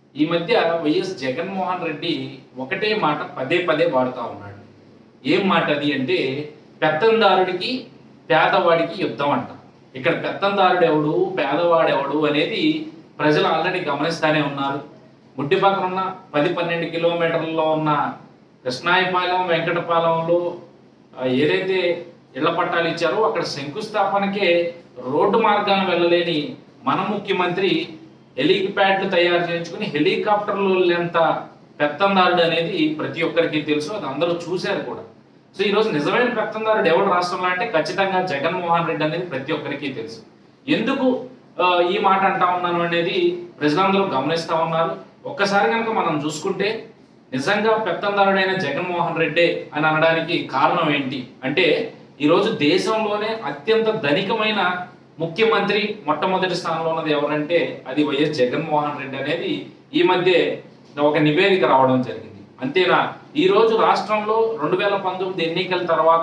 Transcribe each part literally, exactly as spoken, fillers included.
ఈ మధ్య వైఎస్ జగన్మోహన్ రెడ్డి ఒకటే మాట పదే పదే వాడుతా ఉన్నాడు. ఏం మాట అది అంటే పెత్తందారుడికి పేదవాడికి యుద్ధం అంట. ఇక్కడ పెత్తందారుడు ఎవడు పేదవాడు ఎవడు అనేది ప్రజలు ఆల్రెడీ గమనిస్తానే ఉన్నారు. ముడ్డి పక్కన ఉన్న పది పన్నెండు కిలోమీటర్లలో ఉన్న కృష్ణాయపాలెం వెంకటపాలెంలో ఏదైతే ఇళ్ల పట్టాలు ఇచ్చారో అక్కడ శంకుస్థాపనకే రోడ్డు మార్గాన్ని వెళ్ళలేని మన ముఖ్యమంత్రి హెలిప్యాడ్లు తయారు చేయించుకుని హెలికాప్టర్లు ఎంత పెత్తందారుడు అనేది ప్రతి ఒక్కరికి తెలుసు, అది అందరూ చూశారు కూడా. సో ఈరోజు నిజమైన పెత్తందారుడు ఎవరు రాష్ట్రంలో అంటే ఖచ్చితంగా జగన్మోహన్ రెడ్డి అనేది ప్రతి ఒక్కరికి తెలుసు. ఎందుకు ఈ మాట అంటా ఉన్నాను అనేది ప్రజలందరూ గమనిస్తా ఉన్నారు. ఒక్కసారి కనుక మనం చూసుకుంటే నిజంగా పెత్తందారుడైన జగన్మోహన్ రెడ్డి అని అనడానికి కారణం ఏంటి అంటే ఈరోజు దేశంలోనే అత్యంత ధనికమైన ముఖ్యమంత్రి మొట్టమొదటి స్థానంలో ఉన్నది ఎవరంటే అది వైఎస్ జగన్మోహన్ రెడ్డి అనేది ఈ మధ్య ఒక నివేదిక రావడం జరిగింది. అంతేనా, ఈరోజు రాష్ట్రంలో రెండు వేల పంతొమ్మిది ఎన్నికల తర్వాత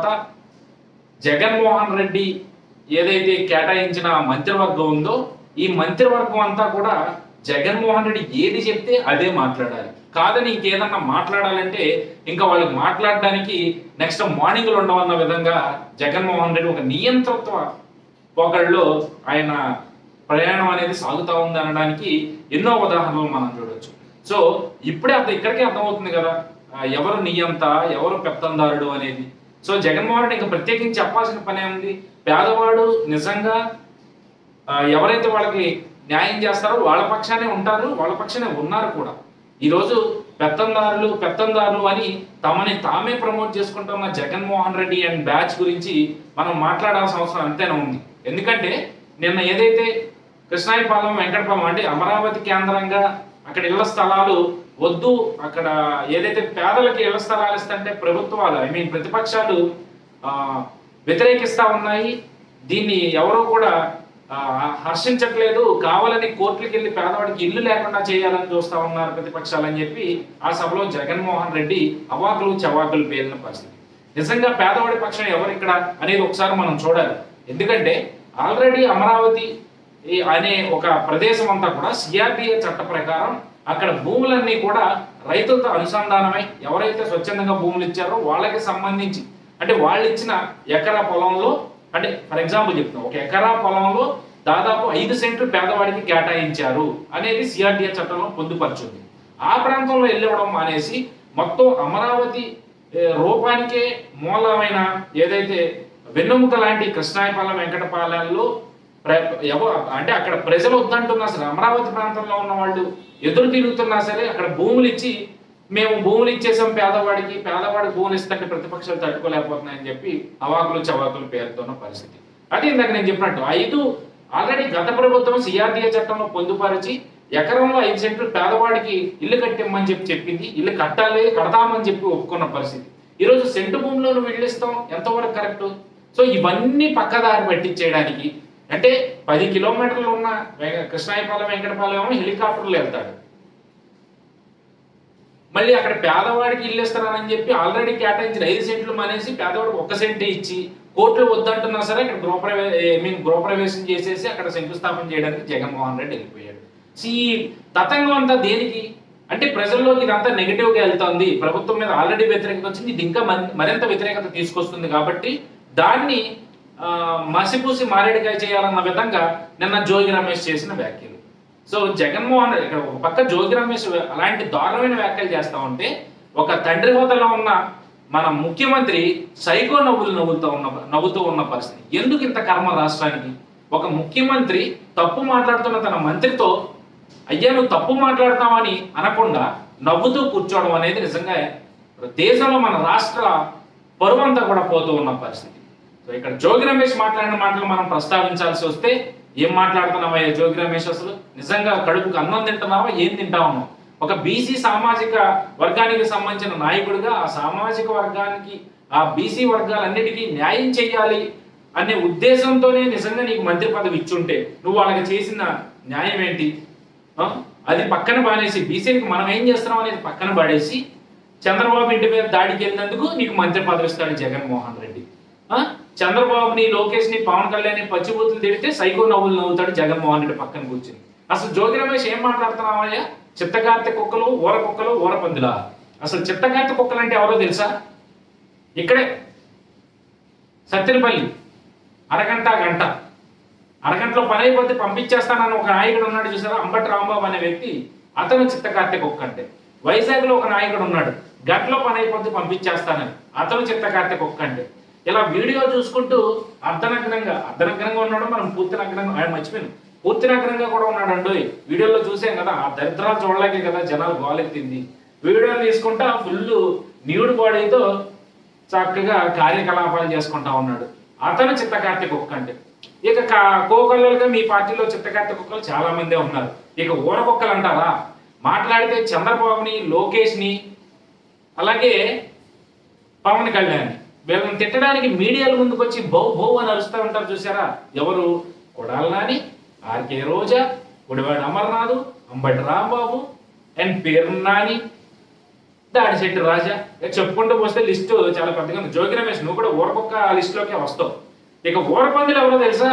జగన్మోహన్ రెడ్డి ఏదైతే కేటాయించిన మంత్రివర్గం ఉందో ఈ మంత్రివర్గం అంతా కూడా జగన్మోహన్ రెడ్డి ఏది చెప్తే అదే మాట్లాడాలి. కాదని ఇంకేదన్నా మాట్లాడాలంటే ఇంకా వాళ్ళకి మాట్లాడడానికి నెక్స్ట్ మార్నింగ్లు ఉండవన్న విధంగా జగన్మోహన్ రెడ్డి ఒక నియంతృత్వ పోకడలో ఆయన ప్రయాణం అనేది సాగుతూ ఉంది అనడానికి ఎన్నో ఉదాహరణలు మనం చూడొచ్చు. సో ఇప్పుడే అర్థం ఇక్కడికే అర్థమవుతుంది కదా ఎవరు నియంత ఎవరు పెత్తందారుడు అనేది. సో జగన్మోహన్ రెడ్డి ఇంకా ప్రత్యేకించి చెప్పాల్సిన పనే ఉంది. పేదవాడు నిజంగా ఎవరైతే వాళ్ళకి న్యాయం చేస్తారో వాళ్ళ పక్షానే ఉంటారు, వాళ్ళ పక్షానే ఉన్నారు కూడా. ఈరోజు పెత్తందారులు పెత్తందారులు అని తమని తామే ప్రమోట్ చేసుకుంటున్న జగన్మోహన్ రెడ్డి అండ్ బ్యాచ్ గురించి మనం మాట్లాడాల్సిన అవసరం అంతేనా ఉంది. ఎందుకంటే నిన్న ఏదైతే కృష్ణాయపాలెం వెంకటపాలెం అంటే అమరావతి కేంద్రంగా అక్కడ ఇళ్ల స్థలాలు వద్దు, అక్కడ ఏదైతే పేదలకి ఇళ్ల స్థలాలు ఇస్తుంటే ప్రభుత్వాలు ఐ మీన్ ప్రతిపక్షాలు వ్యతిరేకిస్తా ఉన్నాయి, దీన్ని ఎవరో కూడా హర్షించట్లేదు, కావాలని కోర్టులకు వెళ్ళి పేదవాడికి ఇల్లు లేకుండా చేయాలని చూస్తా ఉన్నారు ప్రతిపక్షాలు అని చెప్పి ఆ సభలో జగన్మోహన్ రెడ్డి అవాకులు చవాకులు పేలిన పరిస్థితి. నిజంగా పేదవాడి పక్షం ఎవరు ఇక్కడ అనేది ఒకసారి మనం చూడాలి. ఎందుకంటే ఆల్రెడీ అమరావతి అనే ఒక ప్రదేశం అంతా కూడా సిఆర్డిఏ చట్ట ప్రకారం అక్కడ భూములన్నీ కూడా రైతులతో అనుసంధానమై ఎవరైతే స్వచ్ఛందంగా భూములు ఇచ్చారో వాళ్ళకి సంబంధించి అంటే వాళ్ళు ఇచ్చిన ఎకరా పొలంలో అంటే ఫర్ ఎగ్జాంపుల్ చెప్తాం ఒక ఎకరా పొలంలో దాదాపు ఐదు సెంట్లు పేదవాడికి కేటాయించారు అనేది సిఆర్డిఏ చట్టంలో పొందుపరిచింది. ఆ ప్రాంతంలో వెళ్ళివ్వడం మానేసి మొత్తం అమరావతి రూపానికే మూలమైన ఏదైతే వెన్నెముక లాంటి కృష్ణాయపాలెం వెంకటపాలెంలో అంటే అక్కడ ప్రజలు వద్దంటున్నా సరే అమరావతి ప్రాంతంలో ఉన్న వాళ్ళు ఎదురు తిరుగుతున్నా సరే అక్కడ భూములు ఇచ్చి మేము భూములు ఇచ్చేసాం పేదవాడికి పేదవాడికి భూములు ఇస్తుంటే ప్రతిపక్షాలు తట్టుకోలేకపోతున్నాయని చెప్పి అవాకులు చవాకులు పేరుతున్న పరిస్థితి. అది ఇందాక నేను చెప్పినట్టు ఐదు ఆల్రెడీ గత ప్రభుత్వం సిఆర్డిఏ చట్టంలో పొందుపరిచి ఎకరంలో ఐదు సెంట్లు పేదవాడికి ఇల్లు కట్టిమ్మని చెప్పి చెప్పింది, ఇల్లు కట్టాలి కడతామని చెప్పి ఒప్పుకున్న పరిస్థితి. ఈరోజు సెంటు భూమిలో నువ్వు ఇల్లు ఇస్తాం ఎంతవరకు కరెక్ట్? సో ఇవన్నీ పక్కదారి పట్టించేయడానికి అంటే పది కిలోమీటర్లు ఉన్న కృష్ణాయపాలెం వెంకటపాలెం హెలికాప్టర్లు వెళ్తాడు, మళ్ళీ అక్కడ పేదవాడికి ఇల్లు ఇస్తానని చెప్పి ఆల్రెడీ కేటాయించిన ఐదు సెంట్లు మానేసి పేదవాడికి ఒక్క సెంటే ఇచ్చి కోర్టులు వద్దంటున్నా సరే అక్కడ గృహప్రవే ఐ మీన్ గృహప్రవేశం చేసేసి అక్కడ శంకుస్థాపన చేయడానికి జగన్మోహన్ రెడ్డి వెళ్ళిపోయాడు. ఈ తతంగం అంతా దేనికి అంటే ప్రజల్లోకి ఇదంతా నెగిటివ్గా వెళ్తుంది, ప్రభుత్వం మీద ఆల్రెడీ వ్యతిరేకత వచ్చింది, ఇది ఇంకా మరింత వ్యతిరేకత తీసుకొస్తుంది కాబట్టి దాన్ని మసిపూసి మారేడుకాయ చేయాలన్న విధంగా నిన్న జోగి రమేష్ చేసిన వ్యాఖ్యలు. సో జగన్మోహన్ రెడ్డి ఇక్కడ ఒక పక్క జోగి రమేష్ అలాంటి దారుణమైన వ్యాఖ్యలు చేస్తా ఉంటే ఒక తండ్రి హోదాలో ఉన్న మన ముఖ్యమంత్రి సైకో నవ్వులు నవ్వుతూ ఉన్న నవ్వుతూ ఉన్న పరిస్థితి. ఎందుకు ఇంత కర్మ రాష్ట్రానికి? ఒక ముఖ్యమంత్రి తప్పు మాట్లాడుతున్న తన మంత్రితో అయ్యా నువ్వు తప్పు మాట్లాడతావని అనకుండా నవ్వుతూ కూర్చోవడం అనేది నిజంగా దేశంలో మన రాష్ట్ర పరువంతా కూడా పోతూ ఉన్న పరిస్థితి. సో ఇక్కడ జోగి రమేష్ మాట్లాడిన మాటలు మనం ప్రస్తావించాల్సి వస్తే ఏం మాట్లాడుతున్నావా జోగి రమేష్? అసలు నిజంగా కడుపుకు అన్నం తింటున్నావా ఏం తింటా ఉన్నావు? ఒక బీసీ సామాజిక వర్గానికి సంబంధించిన నాయకుడిగా ఆ సామాజిక వర్గానికి ఆ బీసీ వర్గాలన్నిటికీ న్యాయం చేయాలి అనే ఉద్దేశంతోనే నిజంగా నీకు మంత్రి పదవి ఇచ్చుంటే నువ్వు వాళ్ళకి చేసిన న్యాయం ఏంటి? అది పక్కన పాడేసి బీసీకి మనం ఏం చేస్తున్నాం అనేది పక్కన పడేసి చంద్రబాబు ఇంటి మీద దాడికి వెళ్ళినందుకు నీకు మంత్రి పదవి ఇస్తాడు జగన్మోహన్ రెడ్డి. చంద్రబాబుని లోకేష్ ని పవన్ కళ్యాణ్ పచ్చిబూతులు తిడితే సైకో నవ్వులు నవ్వుతాడు జగన్మోహన్ రెడ్డి పక్కన కూర్చుని. అసలు జోగి రమేష్ ఏం మాట్లాడుతున్నావయ్యా? చిత్తకార్తె కుక్కలు, ఊర కుక్కలు, ఊర పందులా? అసలు చిత్తకార్తె కుక్కలు అంటే ఎవరో తెలుసా? ఇక్కడే సత్తెనపల్లి అరగంట గంట అరగంటలో పని అయిపోతే పంపించేస్తానని ఒక నాయకుడు ఉన్నాడు చూసారా, అంబటి రాంబాబు అనే వ్యక్తి. అతను చిత్తకార్తె కుక్క అంటే. వైజాగ్లో ఒక నాయకుడు ఉన్నాడు, గంటలో పని అయిపోతే పంపించేస్తానని, అతను చిత్తకార్తె కుక్క అంటే. ఇలా వీడియో చూసుకుంటూ అర్ధనగ్నంగా అర్ధనగ్నంగా ఉన్నాడు, మనం పూర్తి నగ్నంగా, ఆయన మర్చిపోయాను, పూర్తి నగ్నంగా కూడా ఉన్నాడు అండి. వీడియోలో చూసాం కదా, ఆ దరిద్రాలు చూడలేకే కదా జనాలు గోలెత్తింది. వీడియోలు తీసుకుంటా ఫుల్ న్యూడ్ బాడీతో చక్కగా కార్యకలాపాలు చేసుకుంటా ఉన్నాడు. అతను చిత్తకార్తె కుక్క అంటే. ఇక కోకళ్ళుగా మీ పార్టీలో చిత్తకార్తె కుక్కలు చాలా మందే ఉన్నారు. ఇక ఊర కుక్కలు అంటారా? మాట్లాడితే చంద్రబాబుని, లోకేష్ని, అలాగే పవన్ కళ్యాణ్ వీళ్ళని తిట్టడానికి మీడియాల ముందుకు వచ్చి బౌ బౌ అని అరుస్తూ ఉంటారు చూసారా? ఎవరు? కొడాలి నాని, ఆర్కే రోజా, గుడివాడ అమర్నాథ్, అంబటి రాంబాబు, అండ్ పేరు నాని, దాడిశెట్టి రాజా, చెప్పుకుంటూ వస్తే లిస్టు చాలా పెద్దగా ఉంది. జోగి రమేష్, నువ్వు కూడా ఊరకొక్క లిస్టులోకే వస్తావు. ఇక ఊరపందులు ఎవరో తెలుసా?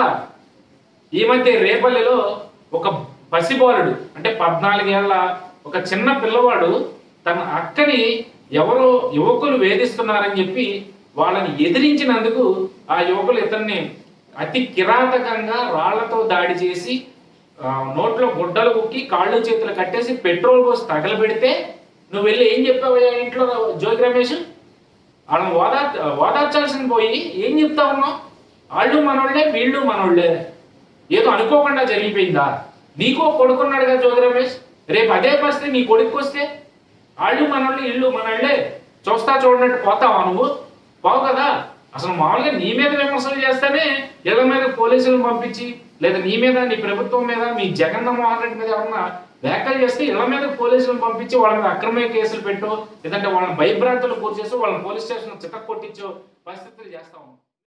ఈ మధ్య రేపల్లిలో ఒక పసిబాలుడు, అంటే పద్నాలుగేళ్ల ఒక చిన్న పిల్లవాడు తన అక్కని ఎవరో యువకులు వేధిస్తున్నారని చెప్పి వాళ్ళని ఎదిరించినందుకు ఆ యువకులు ఇతన్ని అతి కిరాతకంగా రాళ్లతో దాడి చేసి నోట్లో గుడ్డలు కుక్కి కాళ్ళు చేతులు కట్టేసి పెట్రోల్ పోసి తగలబెడితే నువ్వు వెళ్ళి ఏం చెప్పావయ్యా ఇంట్లో జోగి రమేష్? వాళ్ళని ఓదా ఓదార్చాల్సింది పోయి ఏం చెప్తా ఉన్నావు? వాళ్ళు మనోళ్లే, వీళ్ళు మనోళ్లే, ఏదో అనుకోకుండా జరిగిపోయిందా? నీకో కొడుకున్నాడుగా జోగి రమేష్, రేపు అదే పరిస్థితి నీ కొడుకు వస్తే వాళ్ళు మనోళ్ళు, ఇళ్ళు మనోళ్లే చూస్తా చూడనట్టు పోతావా నువ్వు? పోవు కదా. అసలు మామూలుగా నీ మీద విమర్శలు చేస్తేనే ఇళ్ల మీద పోలీసులను పంపించి, లేదా నీ మీద, నీ ప్రభుత్వం మీద, మీ జగన్మోహన్ రెడ్డి మీద ఏమన్నా వ్యాఖ్యలు చేస్తే ఇళ్ల మీద పోలీసులను పంపించి వాళ్ళ మీద అక్రమ కేసులు పెట్టో, లేదంటే వాళ్ళని భయభ్రాంతులు పూర్తి చేసి వాళ్ళని పోలీస్ స్టేషన్ చిత్త కొట్టించో పరిస్థితులు చేస్తా ఉన్నాం.